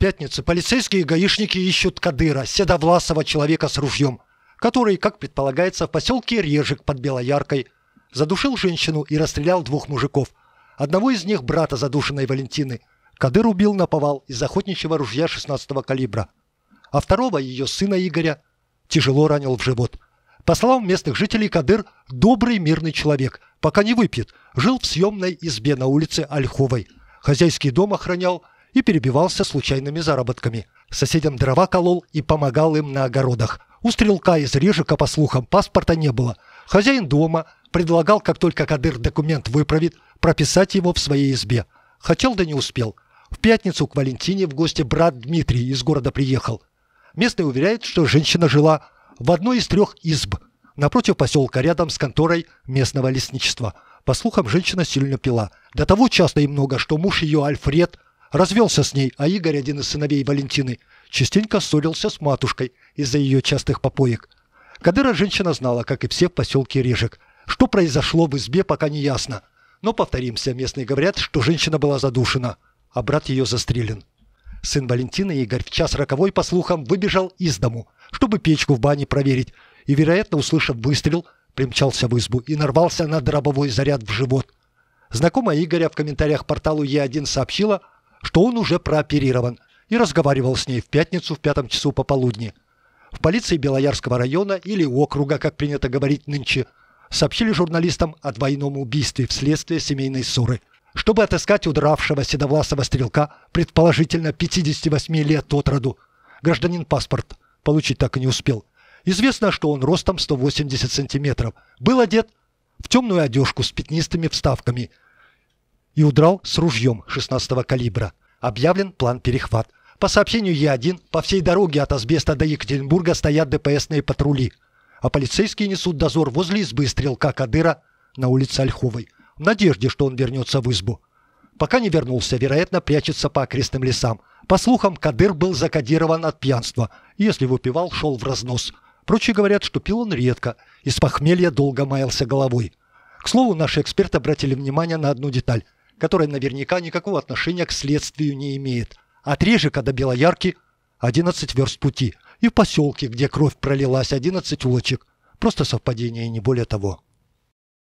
пятницы полицейские и гаишники ищут Кадыра, седовласого человека с ружьем, который, как предполагается, в поселке Режек под Белояркой задушил женщину и расстрелял двух мужиков. Одного из них, брата задушенной Валентины, Кадыр убил наповал из охотничьего ружья 16-го калибра, а второго, ее сына Игоря, тяжело ранил в живот. По словам местных жителей, Кадыр – добрый мирный человек, пока не выпьет, жил в съемной избе на улице Ольховой, хозяйский дом охранял и перебивался случайными заработками. Соседям дрова колол и помогал им на огородах. У стрелка из Режека, по слухам, паспорта не было. Хозяин дома предлагал, как только Кадыр документ выправит, прописать его в своей избе. Хотел, да не успел. В пятницу к Валентине в гости брат Дмитрий из города приехал. Местные уверяют, что женщина жила в одной из 3 изб напротив поселка, рядом с конторой местного лесничества. По слухам, женщина сильно пила. До того часто и много, что муж ее, Альфред, развелся с ней, а Игорь, один из сыновей Валентины, частенько ссорился с матушкой из-за ее частых попоек. Кадыра женщина знала, как и все в поселке Режек. Что произошло в избе, пока не ясно. Но, повторимся, местные говорят, что женщина была задушена, а брат ее застрелен. Сын Валентины, Игорь, в час роковой, по слухам, выбежал из дому, чтобы печку в бане проверить, и, вероятно, услышав выстрел, примчался в избу и нарвался на дробовой заряд в живот. Знакомая Игоря в комментариях порталу Е1 сообщила, что он уже прооперирован, и разговаривал с ней в пятницу в 5 часу пополудни. В полиции Белоярского района или округа, как принято говорить нынче, сообщили журналистам о двойном убийстве вследствие семейной ссоры. Чтобы отыскать удравшего седовласого стрелка, предположительно 58 лет от роду, гражданин паспорт получить так и не успел. Известно, что он ростом 180 сантиметров, был одет в темную одежку с пятнистыми вставками и удрал с ружьем 16-го калибра. Объявлен план перехват. По сообщению Е1, по всей дороге от Асбеста до Екатеринбурга стоят ДПСные патрули, а полицейские несут дозор возле избы стрелка Кадыра на улице Ольховой, в надежде, что он вернется в избу. Пока не вернулся, вероятно, прячется по окрестным лесам. По слухам, Кадыр был закодирован от пьянства, и если выпивал, шел в разнос. Прочие говорят, что пил он редко, и с похмелья долго маялся головой. К слову, наши эксперты обратили внимание на одну деталь, которая наверняка никакого отношения к следствию не имеет. От Режека до Белоярки 11 верст пути, и в поселке, где кровь пролилась, 11 улочек. Просто совпадение, и не более того.